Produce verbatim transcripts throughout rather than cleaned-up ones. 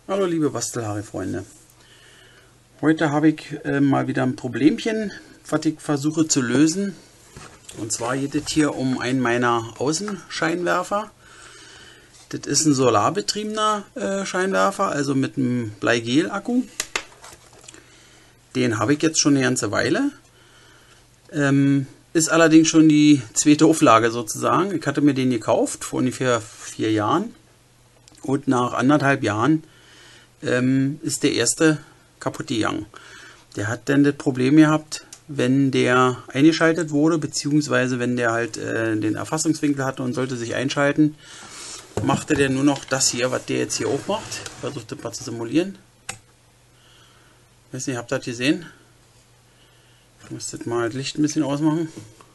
Hallo liebe Bastelhaare-Freunde. Heute habe ich äh, mal wieder ein Problemchen, was ich versuche zu lösen. Und zwar geht es hier um einen meiner Außenscheinwerfer. Das ist ein solarbetriebener äh, Scheinwerfer, also mit einem Bleigel-Akku. Den habe ich jetzt schon eine ganze Weile. Ähm, ist allerdings schon die zweite Auflage sozusagen. Ich hatte mir den gekauft vor ungefähr vier Jahren. Und nach anderthalb Jahren ähm, ist der erste kaputt gegangen. Der hat dann das Problem gehabt, wenn der eingeschaltet wurde, beziehungsweise wenn der halt äh, den Erfassungswinkel hatte und sollte sich einschalten, machte der nur noch das hier, was der jetzt hier auch macht. Versucht das mal zu simulieren. Ich weiß nicht, habt ihr das gesehen? Ich muss das mal das Licht ein bisschen ausmachen.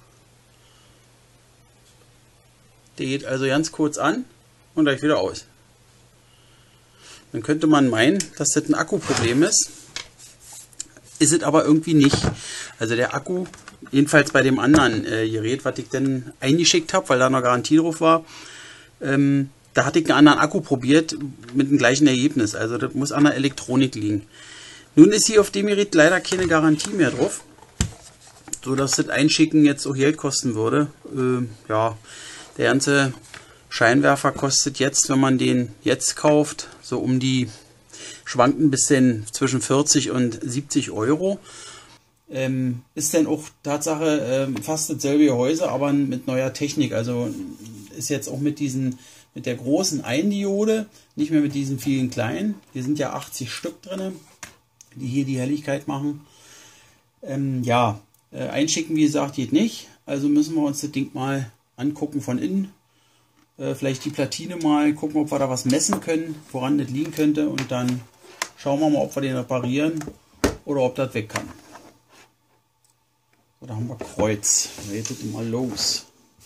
Der geht also ganz kurz an und gleich wieder aus. Dann könnte man meinen, dass das ein Akkuproblem ist. Ist es aber irgendwie nicht. Also der Akku, jedenfalls bei dem anderen äh, Gerät, was ich dann eingeschickt habe, weil da noch Garantie drauf war, ähm, da hatte ich einen anderen Akku probiert mit dem gleichen Ergebnis. Also das muss an der Elektronik liegen. Nun ist hier auf dem Gerät leider keine Garantie mehr drauf, so dass das Einschicken jetzt auch Geld kosten würde. Äh, ja, der ganze Scheinwerfer kostet jetzt, wenn man den jetzt kauft, so um die, schwankt ein bisschen zwischen vierzig und siebzig Euro. Ähm, ist dann auch Tatsache ähm, fast dasselbe Gehäuse, aber mit neuer Technik. Also ist jetzt auch mit diesen, mit der großen Eindiode, nicht mehr mit diesen vielen kleinen. Hier sind ja achtzig Stück drin, die hier die Helligkeit machen. Ähm, ja, äh, einschicken, wie gesagt, geht nicht. Also müssen wir uns das Ding mal angucken von innen. Vielleicht die Platine mal gucken, ob wir da was messen können, woran das liegen könnte, und dann schauen wir mal, ob wir den reparieren oder ob das weg kann. So, da haben wir Kreuz. Da geht es mal los.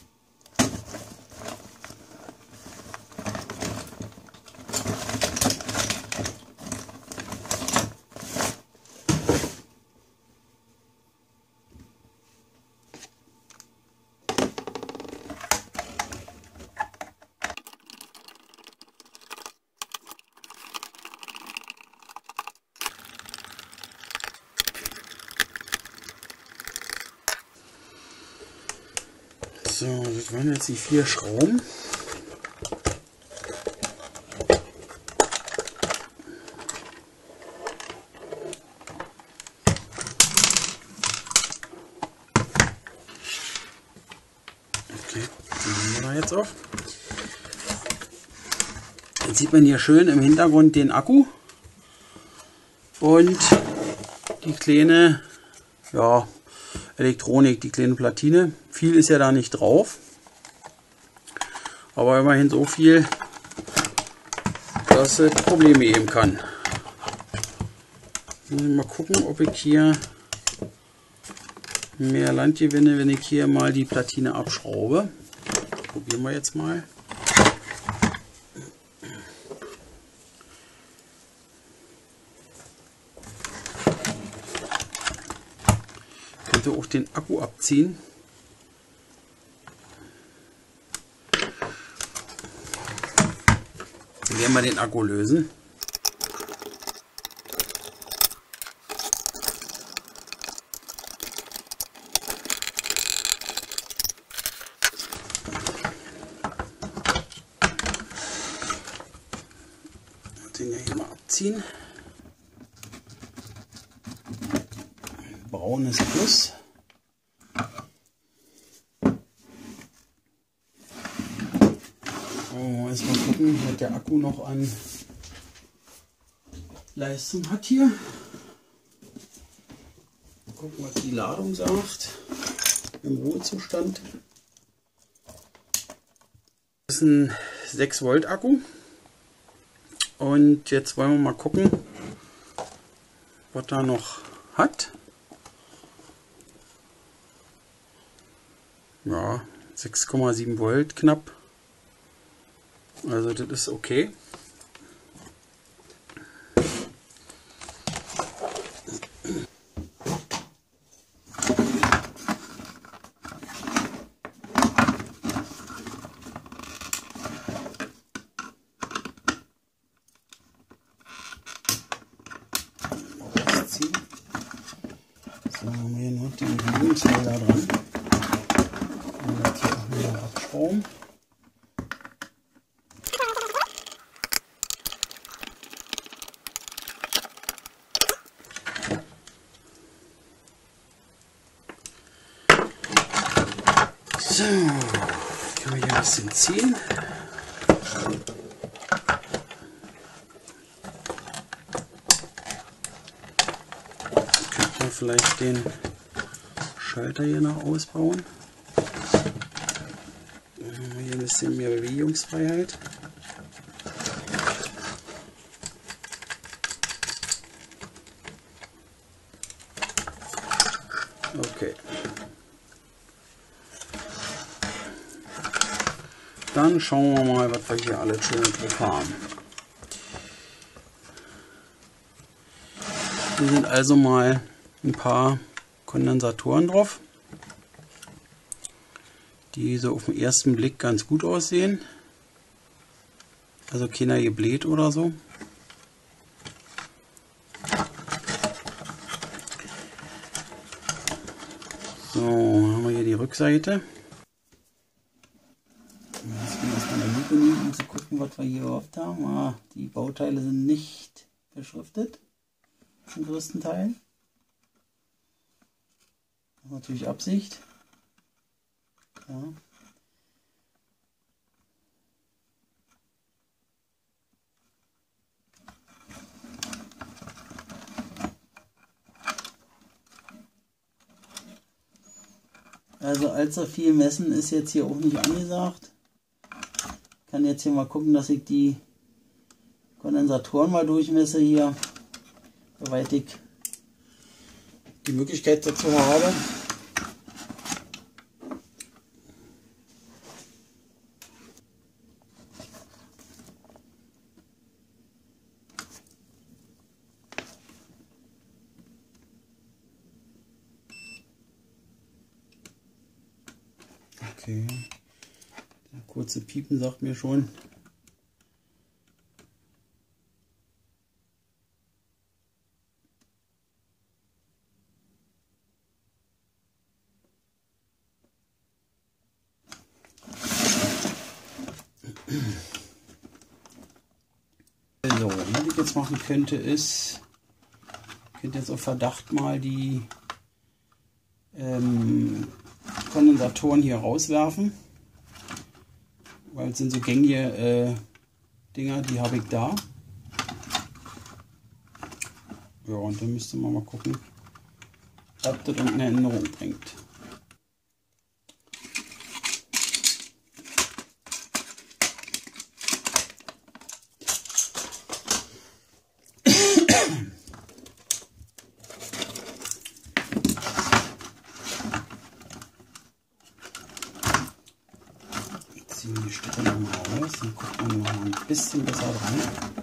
So, das waren jetzt die vier Schrauben. Okay, die nehmen wir da jetzt auf. Jetzt sieht man hier schön im Hintergrund den Akku und die kleine, ja, Elektronik, die kleine Platine. Viel ist ja da nicht drauf, aber immerhin so viel, dass es Probleme geben kann. Mal gucken, ob ich hier mehr Land gewinne, wenn ich hier mal die Platine abschraube. Probieren wir jetzt mal. Ich könnte auch den Akku abziehen. Dann werden wir den Akku lösen. Den ja hier mal abziehen. Braunes Plus. So, erstmal gucken, was der Akku noch an Leistung hat hier. Gucken, was die Ladung sagt im Ruhezustand. Das ist ein sechs Volt Akku. Und jetzt wollen wir mal gucken, was da noch hat. Ja, sechs Komma sieben Volt knapp. Also das ist okay. ziehen. So, haben wir hier noch den Bewegungsfelder dran. Und jetzt hier auch wieder abschrauben. So, können wir hier ein bisschen ziehen. Könnte man vielleicht den Schalter hier noch ausbauen. Dann haben wir hier ein bisschen mehr Bewegungsfreiheit. Okay. Dann schauen wir mal, was wir hier alles schön drauf haben. Hier sind also mal ein paar Kondensatoren drauf, die so auf den ersten Blick ganz gut aussehen. Also keiner gebläht oder so. So, haben wir hier die Rückseite. Jetzt gehen wir erstmal in der Lupe nehmen, um zu gucken, was wir hier überhaupt haben. Ah, die Bauteile sind nicht beschriftet, zum größten Teil. Das ist natürlich Absicht. Ja. Also allzu viel messen ist jetzt hier auch nicht angesagt. Ich kann jetzt hier mal gucken, dass ich die Kondensatoren mal durchmesse hier, soweit ich die Möglichkeit dazu habe. Okay, der kurze Piepen sagt mir schon. So, was ich jetzt machen könnte ist, ich könnte jetzt auf Verdacht mal die ähm, Kondensatoren hier rauswerfen, weil es sind so gängige äh, Dinger, die habe ich da. Ja, und dann müsste man mal gucken, ob das irgendeine Änderung bringt. Ziehen die Stücke nochmal raus, dann guckt man noch mal ein bisschen besser rein.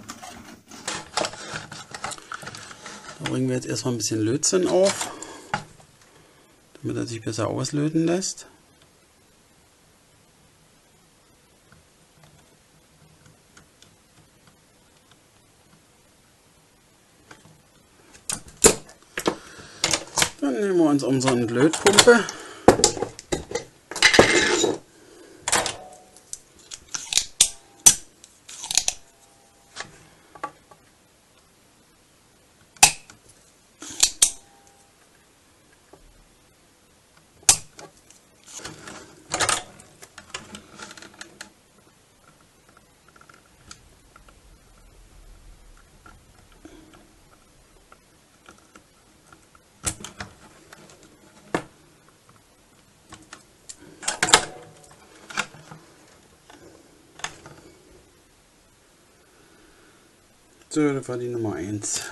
Da bringen wir jetzt erstmal ein bisschen Lötzinn auf, damit er sich besser auslöten lässt. Dann nehmen wir uns unsere Lötpumpe. So, das war die Nummer eins.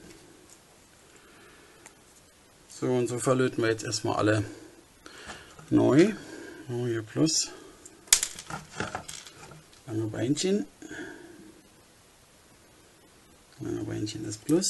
So, und so verlöten wir jetzt erstmal alle neu. Oh, hier Plus. Lange Beinchen. Lange Beinchen ist Plus.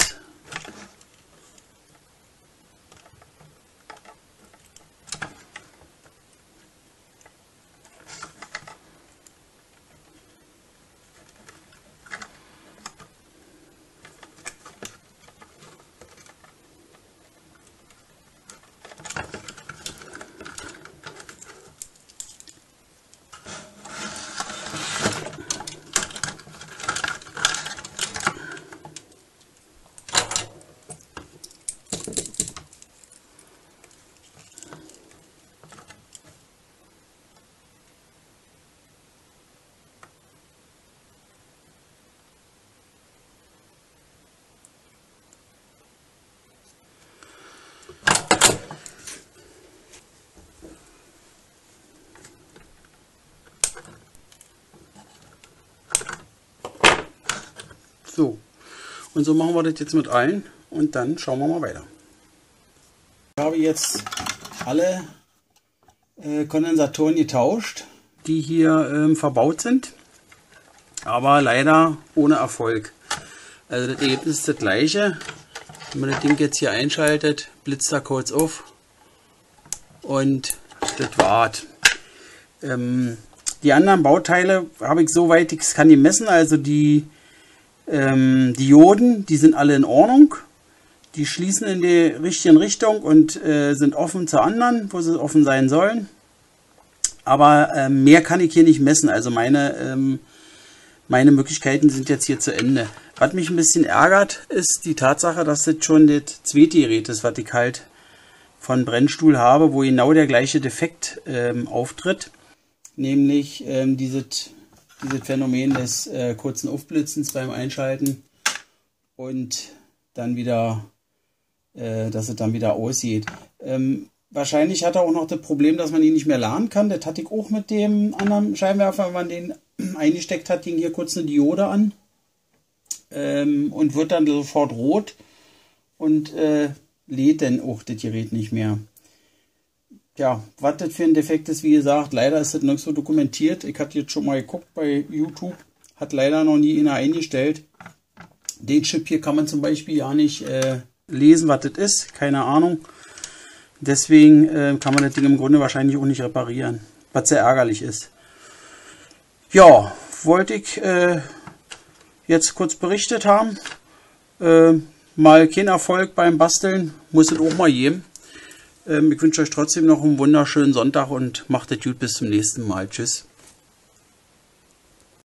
Und so machen wir das jetzt mit allen und dann schauen wir mal weiter. Ich habe jetzt alle äh, Kondensatoren getauscht, die hier ähm, verbaut sind, aber leider ohne Erfolg. Also das Ergebnis ist das gleiche. Wenn man das Ding jetzt hier einschaltet, blitzt er kurz auf und das war's. Ähm, die anderen Bauteile habe ich soweit ich es kann die messen, also die ähm, Dioden, die sind alle in Ordnung. Die schließen in die richtige Richtung und äh, sind offen zu anderen, wo sie offen sein sollen. Aber äh, mehr kann ich hier nicht messen, also meine, ähm, meine Möglichkeiten sind jetzt hier zu Ende. Was mich ein bisschen ärgert, ist die Tatsache, dass das schon das zweite Gerät ist, was ich halt von Brennstuhl habe, wo genau der gleiche Defekt ähm, auftritt. Nämlich ähm, dieses, dieses Phänomen des äh, kurzen Aufblitzens beim Einschalten und dann wieder, äh, dass es dann wieder aussieht. Ähm, wahrscheinlich hat er auch noch das Problem, dass man ihn nicht mehr laden kann. Das hatte ich auch mit dem anderen Scheinwerfer, wenn man den eingesteckt hat, ging hier kurz eine Diode an ähm, und wird dann sofort rot und äh, lädt dann auch das Gerät nicht mehr. Ja, was das für ein Defekt ist, wie gesagt, leider ist das nicht so dokumentiert. Ich hatte jetzt schon mal geguckt bei YouTube, hat leider noch nie einer eingestellt. Den Chip hier kann man zum Beispiel ja nicht äh, lesen, was das ist, keine Ahnung. Deswegen äh, kann man das Ding im Grunde wahrscheinlich auch nicht reparieren, was sehr ärgerlich ist. Ja, wollte ich äh, jetzt kurz berichtet haben. Äh, mal kein Erfolg beim Basteln, muss es auch mal geben. Ich wünsche euch trotzdem noch einen wunderschönen Sonntag und macht es gut, bis zum nächsten Mal. Tschüss.